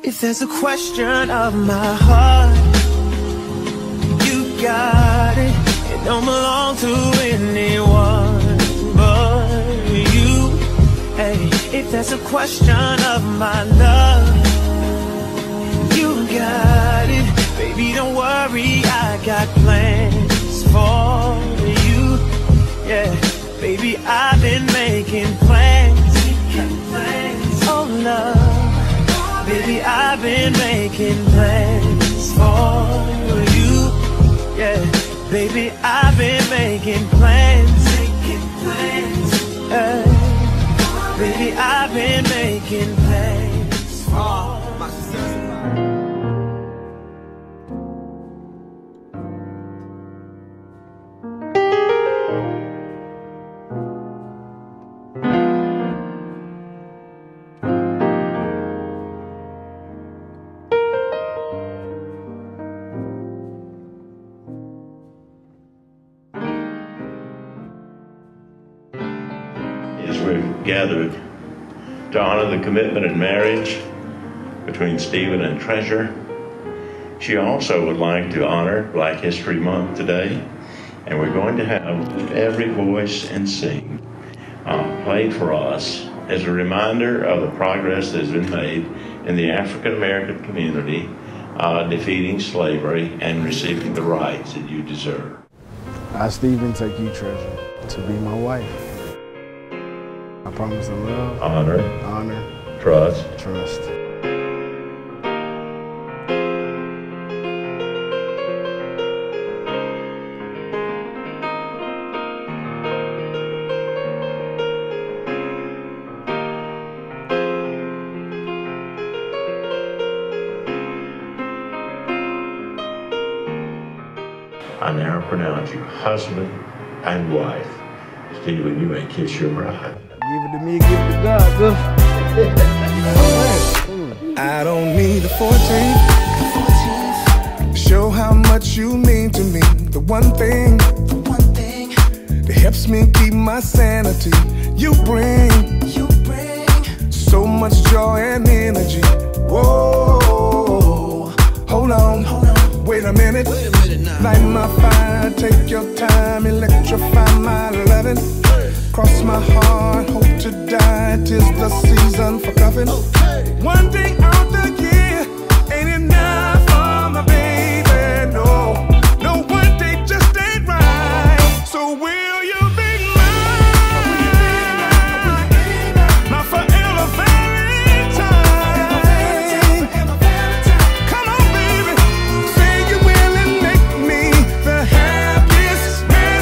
If there's a question of my heart, you got it. It don't belong to anyone but you. Hey, if there's a question of my love, you got it. Baby, don't worry, I got plans for you. Yeah, baby, I've been making plans. Oh, love, baby, I've been making plans for you. Yeah, baby, I've been making plans. Baby, I've been making plans for gathered to honor the commitment in marriage between Stephen and Treasure. She also would like to honor Black History Month today, and we're going to have Every Voice and Sing played for us as a reminder of the progress that has been made in the African American community defeating slavery and receiving the rights that you deserve. I, Stephen, take you, Treasure, to be my wife. I promise to love, honor, trust. I now pronounce you husband and wife. Stephen, you may kiss your bride. Give it to me, give it to God, go. I don't need a 14th to show how much you mean to me. The one thing that helps me keep my sanity. You bring so much joy and energy. Whoa, hold on, wait a minute. Light my fire, take your time, electrify my loving. Cross my heart, hope to die, 'tis the season for cuffing. One day out the year ain't enough for my baby, no. No, one day just ain't right. So will you be mine? My forever Valentine. Come on, baby, say you will and make me the happiest man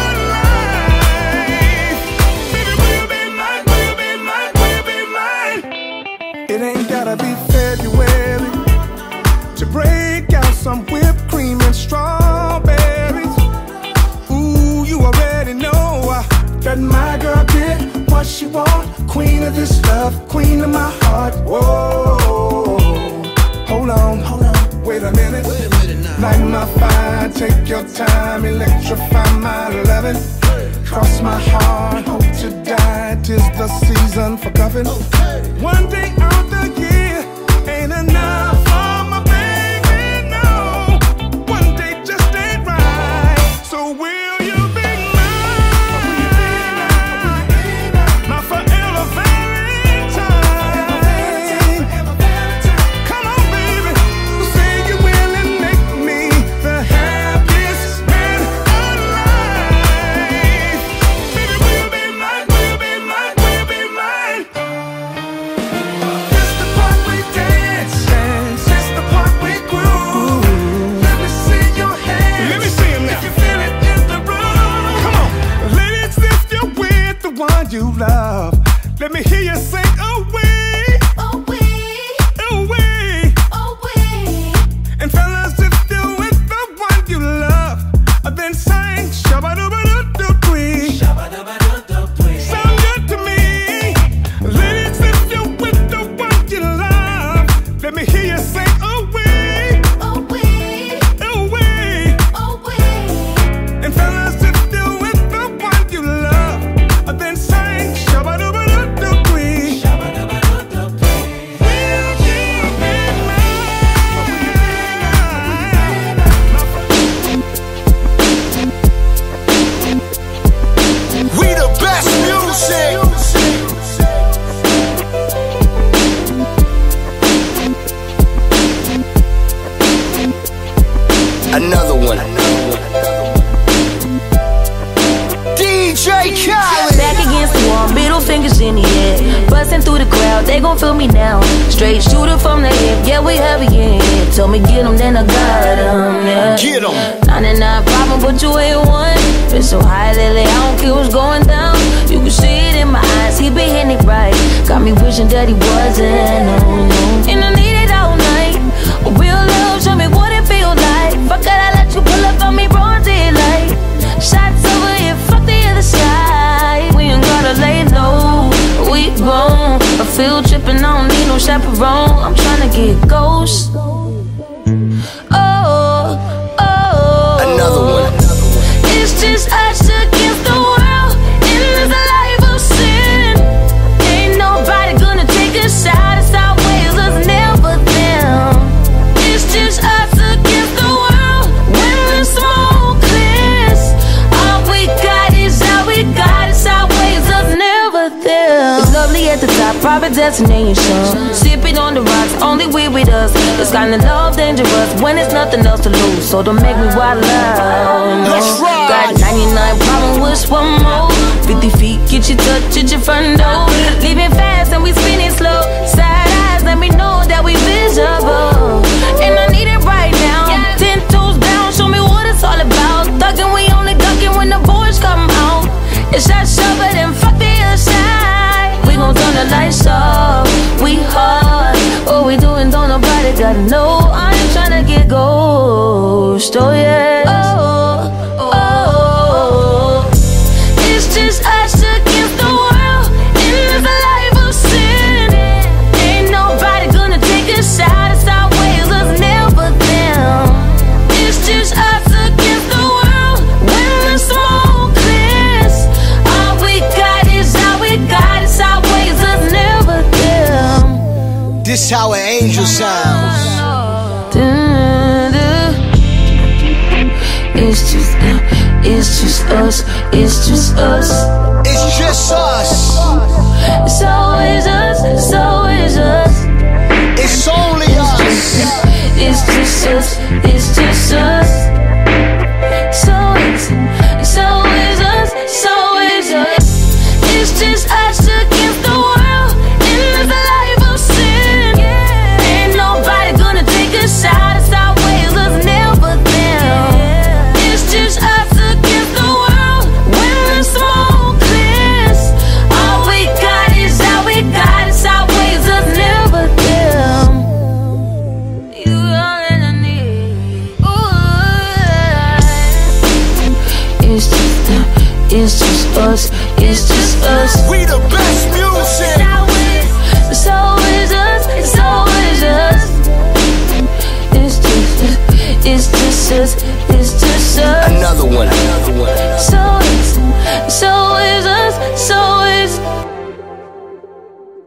alive. It ain't gotta be February to break out some whipped cream and strawberries. Ooh, you already know that my girl did what she want. Queen of this love, queen of my heart. Whoa, hold on, wait a minute. Light my fire, take your time, electrify my loving. Cross my heart, hope to die, 'tis the season for cuffing. One day out the year ain't enough for my baby, no. One day just ain't right. So will you be mine? My forever Valentine. Come on, baby, say you will and make me the happiest man alive. Baby, will be mine, will be mine, will be mine. This the part we dance, this the part we groove. Let me see your hands. Let me see 'em now. If you feel it in the room. Come on, ladies, if you're with the one you love, let me hear you sing away, away, away, away. And fellas, if you're with the one you love, then sing shabba-dubba-doo-doo-dwee. Sound good to me. Ladies, if you're with the one you love, let me hear you sing away, away, away, away. And fellas, if you're with the one you love, then sing shabba-dubba-doo-doo-dwee. Will you be feel me now. Straight shooter from the hip, yeah, we heavy, yeah. Told me get him, then I got him, yeah. Get him. 99 problem, but you ain't one. Been so high lately, I don't care what's going down. You can see it in my eyes, he been hitting it right. Got me wishing that he wasn't, no, no. And I need it all night. Real love, show me what it feels like. Fuck it, I let you pull up on me, broad daylight. Shots over here, fuck the other side. We ain't gotta lay low, we grown. A field trip and I don't need no chaperone. I'm tryna get ghost. Oh, oh. Another one. It's just us against the world in this life of sin. Ain't nobody gonna take us out. It's our ways, us never them. It's just us against the world when the smoke clears. All we got is all we got. It's our ways, us never them. It's lovely at the top, private destination. Sipping on the rocks, only we with us. This kind of love dangerous when it's nothing else to lose. So don't make me wild out. Let's ride. Got 99 problem with one more. 50 feet, get you touch at your front door. Leaving fast and we spinning slow. Side eyes, let me know that we visible. And I need it right now. 10 toes down, show me what it's all about. Thuggin', we only duckin' when the boys come out. It's that shovin' and fuck the other side. We gon' turn the lights off. We hard. What we doing, don't nobody gotta know. I ain't tryna get ghost. Oh yeah. Oh, oh. It's just us against the world in this life of sin. Ain't nobody gonna take us out. It's our ways, us never them. It's just us against the world when the smoke clears. All we got is all we got. It's our ways, us never them. This how an angel sounds. It's just us, it's just us. It's just us. It's always us, it's always us. It's only us. It's just us, it's just us. So it's always us, it's always us. It's just us against the world in this life of sin. Ain't nobody gonna take us out. It's our ways, us never them. It's just us against the world when the smoke clears. All we got is all we got. It's our ways, us never them. You all that I need. Ooh. It's just us, it's just us. We the best music. It's always us, it's always us. It's just us, it's just us. Another one. So